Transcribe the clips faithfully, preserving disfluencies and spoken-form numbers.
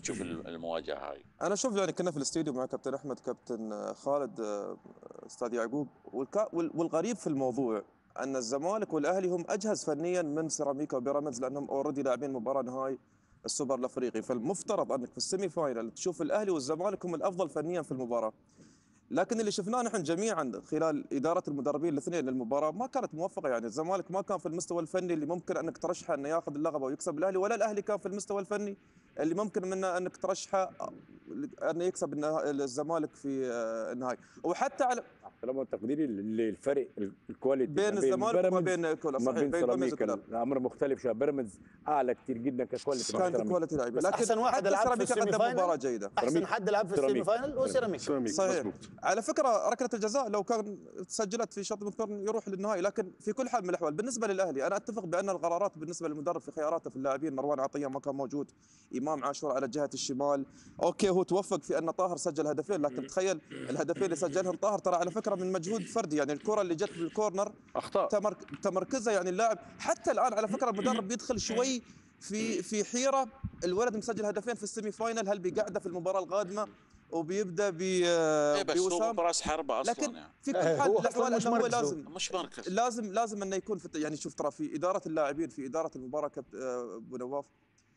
تشوف المواجهه هاي؟ انا اشوف يعني كنا في الاستديو مع كابتن احمد، كابتن خالد، استاذ يعقوب، والغريب في الموضوع ان الزمالك والاهلي هم اجهز فنيا من سيراميكا وبيراميدز، لانهم اوريدي لاعبين مباراه نهائي السوبر الافريقي. فالمفترض انك في السيمي فاينل تشوف الاهلي والزمالك هم الافضل فنيا في المباراه. لكن اللي شفناه نحن جميعا خلال اداره المدربين الاثنين للمباراه ما كانت موفقه. يعني الزمالك ما كان في المستوى الفني اللي ممكن انك ترشحه انه ياخذ اللقب ويكسب الاهلي، ولا الاهلي كان في المستوى الفني اللي ممكن منه انك ترشحه انه يكسب الزمالك في النهائي. وحتى على احترام وتقديري للفرق الكواليتي بين الزمالك وما بين كولر، صحيح، بين بيراميدز وكولر الامر مختلف شويه. بيراميدز اعلى كتير جدا ككواليتي، كان كواليتي لعيبه، لكن احسن واحد لعب في السيمي قدم فاينل مباراه جيده. احسن حد لعب في السيمي فاينل هو سيراميكا. صحيح. على فكره ركله الجزاء لو كان سجلت في شوط المقارن يروح للنهائي. لكن في كل حال من الاحوال بالنسبه للاهلي انا اتفق بان القرارات بالنسبه للمدرب في خياراته في اللاعبين، مروان عطيه ما كان موجود، امام عاشور على جهه الشمال، اوكي هو توفق في ان طاهر سجل هدفين، لكن تخيل الهدفين اللي سجلهم طاهر ترى على فكره من مجهود فردي. يعني الكره اللي جت بالكورنر اخطاء تمرك... تمركزه. يعني اللاعب حتى الان على فكره المدرب بيدخل شوي في في حيره. الولد مسجل هدفين في السيمي فاينل، هل بيقعده في المباراه القادمه وبيبدا ب إيه بس هو براس حربه اصلا. لكن يعني في كل حال هو الاحوال مش انه هو مركز، لازم مش مركز، لازم لازم انه يكون في يعني شوف ترى في اداره اللاعبين، في اداره المباراه كابتن ابو نواف،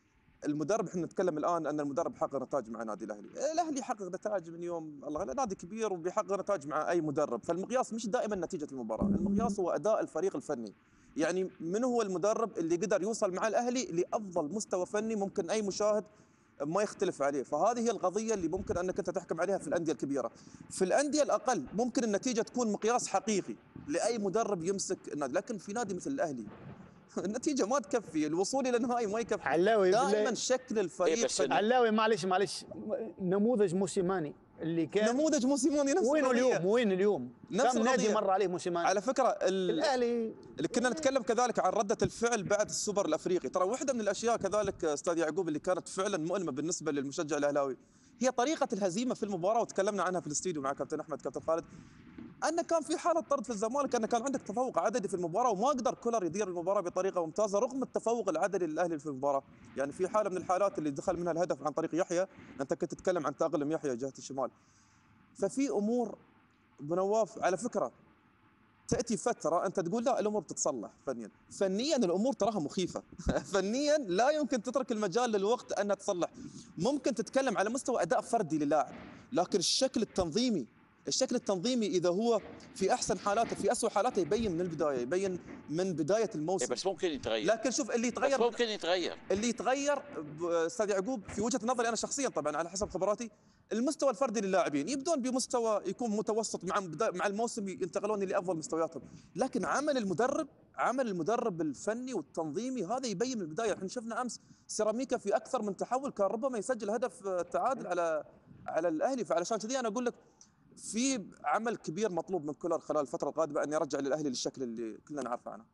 المدرب احنا نتكلم الان ان المدرب حقق نتائج مع نادي الاهلي، الاهلي حقق نتائج من يوم الله، نادي كبير وبيحقق نتائج مع اي مدرب. فالمقياس مش دائما نتيجه المباراه، المقياس هو اداء الفريق الفني. يعني من هو المدرب اللي قدر يوصل مع الاهلي لافضل مستوى فني ممكن اي مشاهد ما يختلف عليه. فهذه هي القضيه اللي ممكن انك انت تحكم عليها في الانديه الكبيره. في الانديه الاقل ممكن النتيجه تكون مقياس حقيقي لاي مدرب يمسك النادي، لكن في نادي مثل الاهلي النتيجه ما تكفي، الوصول الى النهائي ما يكفي. علاوي دائما شكل الفريق إيه علاوي معلش معلش نموذج موسيماني اللي كان نموذج موسيماني نفس وين اليوم وين اليوم نفس كم نادي مر عليه موسيماني على فكره ال... الاهلي. اللي كنا نتكلم كذلك عن رده الفعل بعد السوبر الافريقي. ترى واحده من الاشياء كذلك استاذ يعقوب اللي كانت فعلا مؤلمه بالنسبه للمشجع الاهلاوي هي طريقه الهزيمه في المباراه، وتكلمنا عنها في الاستديو مع كابتن احمد كابتن خالد، أن كان في حالة طرد في الزمالك، أن كان عندك تفوق عددي في المباراة وما قدر كولر يدير المباراة بطريقة ممتازة رغم التفوق العددي للأهلي في المباراة. يعني في حالة من الحالات اللي دخل منها الهدف عن طريق يحيى، أنت كنت تتكلم عن تأقلم يحيى جهة الشمال. ففي أمور بنواف على فكرة تأتي فترة أنت تقول لا الأمور بتتصلح فنيا، فنيا الأمور تراها مخيفة فنيا لا يمكن تترك المجال للوقت أنها تصلح. ممكن تتكلم على مستوى أداء فردي للاعب، لكن الشكل التنظيمي الشكل التنظيمي إذا هو في أحسن حالاته في أسوأ حالاته يبين من البداية، يبين من بداية الموسم. إيه بس ممكن يتغير. لكن شوف اللي يتغير بس ممكن يتغير اللي يتغير أستاذ يعقوب في وجهة نظري أنا شخصيا طبعا على حسب خبراتي، المستوى الفردي للاعبين يبدون بمستوى يكون متوسط، مع مع الموسم ينتقلون لأفضل مستوياتهم. لكن عمل المدرب عمل المدرب الفني والتنظيمي هذا يبين من البداية. احنا شفنا أمس سيراميكا في أكثر من تحول كان ربما يسجل هدف تعادل على على الأهلي. فعلشان كذي أنا أقول لك في عمل كبير مطلوب من كولر خلال الفترة القادمة أن يرجع للأهلي للشكل اللي كلنا نعرفه عنه.